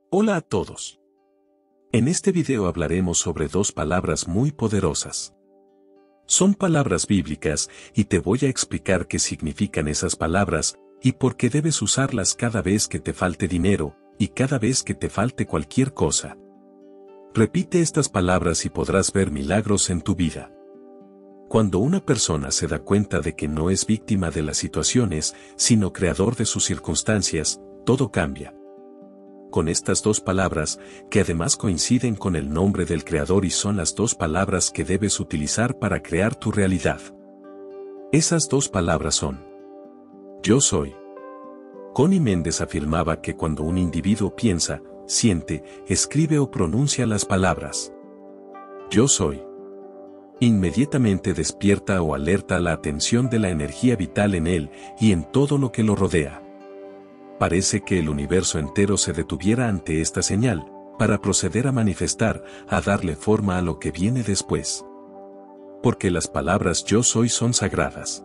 Hola a todos. En este video hablaremos sobre dos palabras muy poderosas. Son palabras bíblicas y te voy a explicar qué significan esas palabras y por qué debes usarlas cada vez que te falte dinero y cada vez que te falte cualquier cosa. Repite estas palabras y podrás ver milagros en tu vida. Cuando una persona se da cuenta de que no es víctima de las situaciones, sino creador de sus circunstancias, todo cambia. Con estas dos palabras, que además coinciden con el nombre del Creador y son las dos palabras que debes utilizar para crear tu realidad. Esas dos palabras son: Yo soy. Connie Méndez afirmaba que cuando un individuo piensa, siente, escribe o pronuncia las palabras Yo soy, inmediatamente despierta o alerta la atención de la energía vital en él y en todo lo que lo rodea. Parece que el universo entero se detuviera ante esta señal, para proceder a manifestar, a darle forma a lo que viene después. Porque las palabras yo soy son sagradas.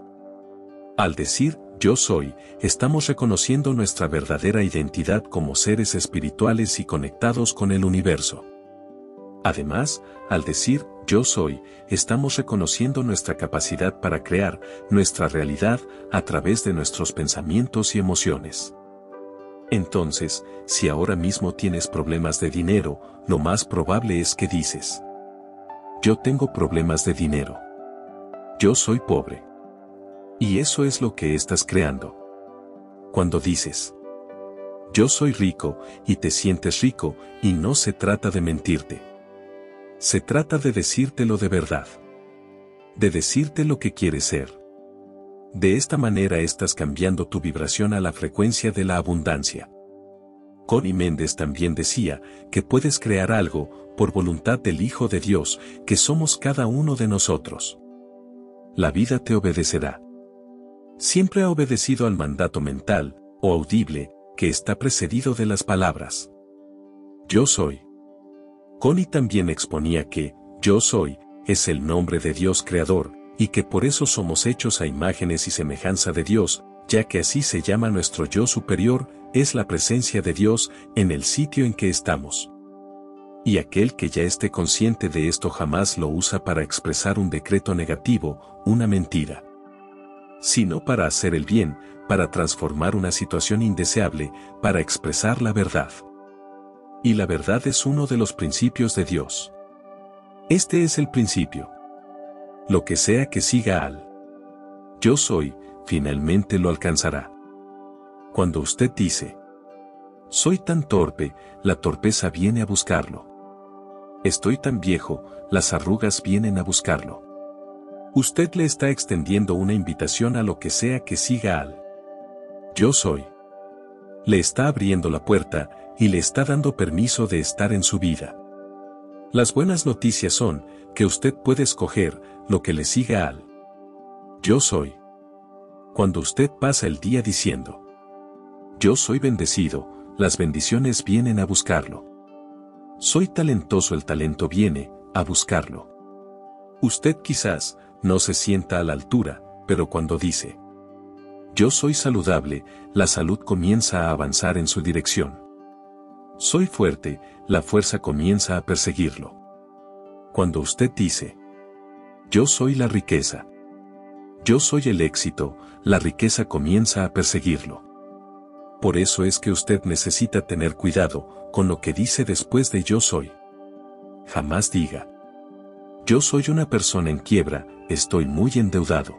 Al decir yo soy, estamos reconociendo nuestra verdadera identidad como seres espirituales y conectados con el universo. Además, al decir yo soy, estamos reconociendo nuestra capacidad para crear nuestra realidad a través de nuestros pensamientos y emociones. Entonces, si ahora mismo tienes problemas de dinero, lo más probable es que dices: yo tengo problemas de dinero. Yo soy pobre. Y eso es lo que estás creando. Cuando dices: yo soy rico, y te sientes rico, y no se trata de mentirte. Se trata de decírtelo de verdad. De decirte lo que quieres ser. De esta manera estás cambiando tu vibración a la frecuencia de la abundancia. Connie Méndez también decía que puedes crear algo por voluntad del Hijo de Dios, que somos cada uno de nosotros. La vida te obedecerá. Siempre ha obedecido al mandato mental, o audible, que está precedido de las palabras Yo soy. Connie también exponía que Yo soy es el nombre de Dios Creador, y que por eso somos hechos a imágenes y semejanza de Dios, ya que así se llama nuestro yo superior, es la presencia de Dios en el sitio en que estamos. Y aquel que ya esté consciente de esto jamás lo usa para expresar un decreto negativo, una mentira, sino para hacer el bien, para transformar una situación indeseable, para expresar la verdad. Y la verdad es uno de los principios de Dios. Este es el principio. Lo que sea que siga al yo soy, finalmente lo alcanzará. Cuando usted dice: soy tan torpe, la torpeza viene a buscarlo. Estoy tan viejo, las arrugas vienen a buscarlo. Usted le está extendiendo una invitación a lo que sea que siga al yo soy. Le está abriendo la puerta y le está dando permiso de estar en su vida. Las buenas noticias son que usted puede escoger lo que le siga al yo soy. Cuando usted pasa el día diciendo: yo soy bendecido, las bendiciones vienen a buscarlo. Soy talentoso, el talento viene a buscarlo. Usted quizás no se sienta a la altura, pero cuando dice: yo soy saludable, la salud comienza a avanzar en su dirección. Soy fuerte, la fuerza comienza a perseguirlo. Cuando usted dice: yo soy la riqueza, yo soy el éxito, la riqueza comienza a perseguirlo. Por eso es que usted necesita tener cuidado con lo que dice después de yo soy. Jamás diga: yo soy una persona en quiebra, estoy muy endeudado.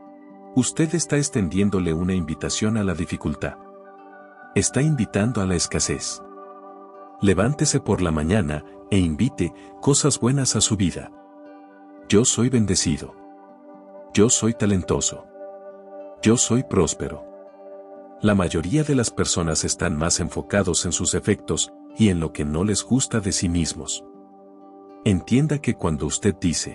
Usted está extendiéndole una invitación a la dificultad. Está invitando a la escasez. Levántese por la mañana e invite cosas buenas a su vida. Yo soy bendecido. Yo soy talentoso. Yo soy próspero. La mayoría de las personas están más enfocados en sus defectos y en lo que no les gusta de sí mismos. Entienda que cuando usted dice: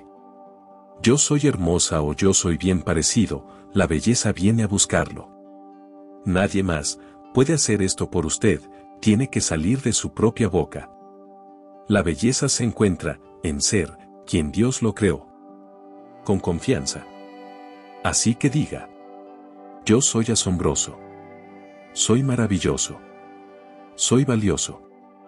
yo soy hermosa o yo soy bien parecido, la belleza viene a buscarlo. Nadie más puede hacer esto por usted, tiene que salir de su propia boca. La belleza se encuentra en ser quien Dios lo creó. Con confianza. Así que diga: yo soy asombroso. Soy maravilloso. Soy valioso.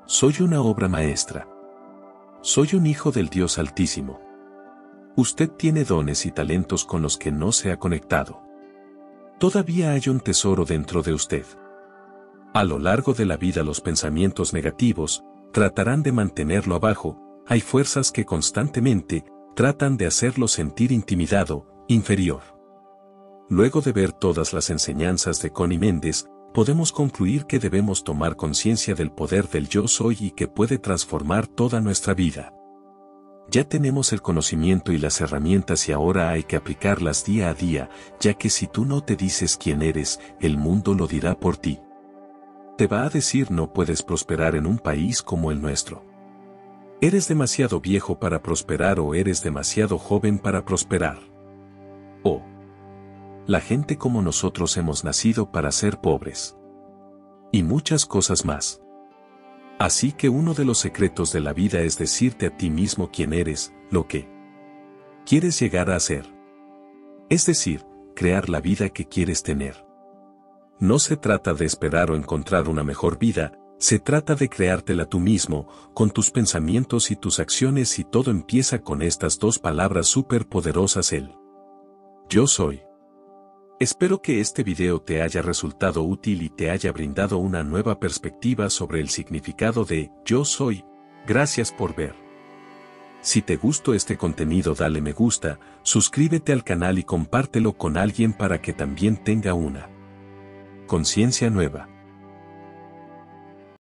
Soy una obra maestra. Soy un hijo del Dios Altísimo. Usted tiene dones y talentos con los que no se ha conectado. Todavía hay un tesoro dentro de usted. A lo largo de la vida los pensamientos negativos tratarán de mantenerlo abajo. Hay fuerzas que constantemente tratan de hacerlo sentir intimidado, inferior. Luego de ver todas las enseñanzas de Connie Méndez, podemos concluir que debemos tomar conciencia del poder del yo soy y que puede transformar toda nuestra vida. Ya tenemos el conocimiento y las herramientas y ahora hay que aplicarlas día a día, ya que si tú no te dices quién eres, el mundo lo dirá por ti. Te va a decir no puedes prosperar en un país como el nuestro. Eres demasiado viejo para prosperar o eres demasiado joven para prosperar. O la gente como nosotros hemos nacido para ser pobres. Y muchas cosas más. Así que uno de los secretos de la vida es decirte a ti mismo quién eres, lo que quieres llegar a ser. Es decir, crear la vida que quieres tener. No se trata de esperar o encontrar una mejor vida, se trata de creártela tú mismo, con tus pensamientos y tus acciones y todo empieza con estas dos palabras súper poderosas el yo soy. Espero que este video te haya resultado útil y te haya brindado una nueva perspectiva sobre el significado de yo soy. Gracias por ver. Si te gustó este contenido dale me gusta, suscríbete al canal y compártelo con alguien para que también tenga una conciencia nueva.